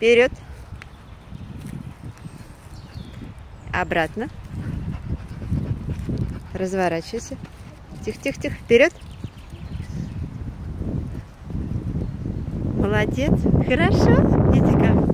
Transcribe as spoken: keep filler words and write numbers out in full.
Вперед. Обратно. Разворачивайся. Тихо-тихо-тихо. Вперед. Молодец. Хорошо. Иди ко мне.